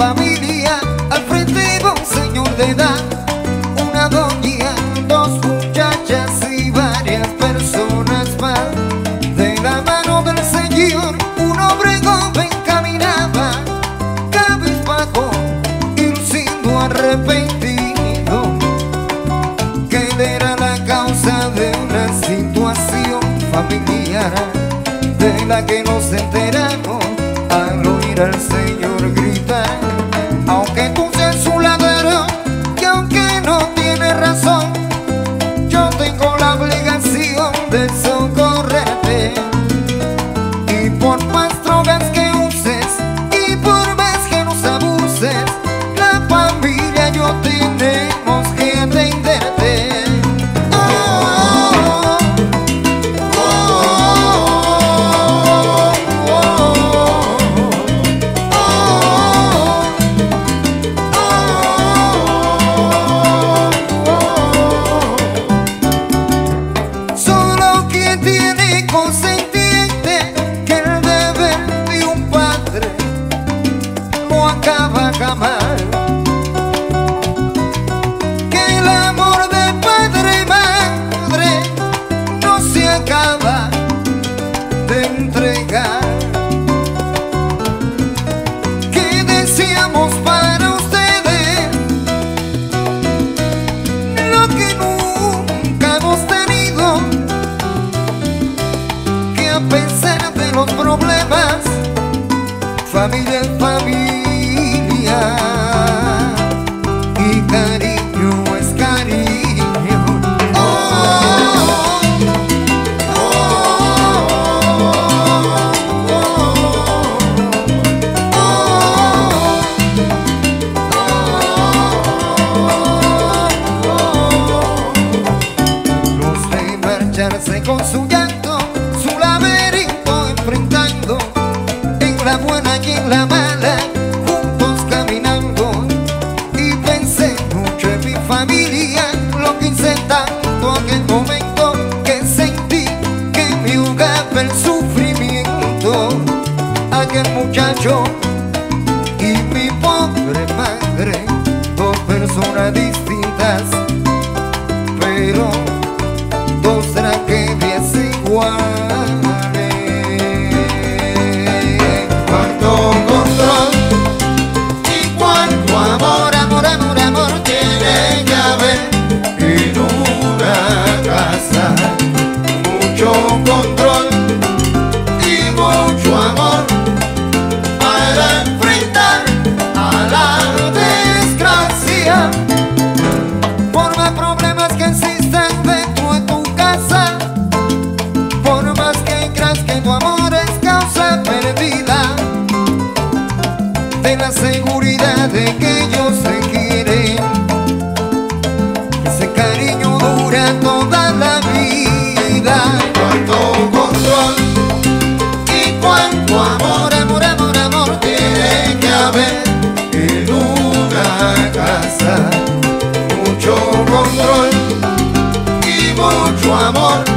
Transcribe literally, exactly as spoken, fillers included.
familia, al frente va un señor de edad, una doña, dos muchachas y varias personas más. De la mano del señor un hombre joven caminaba, cabizbajo y luciendo arrepentido, que él era la causa de una situación familiar de la que nos enteramos al oír al señor gritar. Aunque tú seas un ladrón y aunque no tienes razón, yo tengo la obligación de socorrerte. Y por más drogas que uses y por más que nos abuses, la familia y yo tenemos que atenderte. Que el amor de padre y madre no se acaba de entregar. Que deseamos para ustedes lo que nunca hemos tenido, que a pesar de los problemas, familia es familia y cariño es cariño. Oh, oh, oh, oh. Los ve marcharse con su llanto, su laberinto enfrentando, en la buena y en la mala, juntos caminando. Y pensé mucho en mi familia, lo que hice tanto aquel momento, que sentí que me ahogaba el sufrimiento. Aquel muchacho y mi pobre madre, dos personas distintas, pero dos tragedias iguales. Control y mucho amor para enfrentar a la desgracia. Por más problemas que existan dentro de tu casa, por más que creas que tu amor es causa perdida, ten la seguridad de que ellos se quieren. Ese cariño dura toda la vida. Cuánto control y cuánto amor, amor, amor, amor tiene que haber en una casa. Mucho control y mucho amor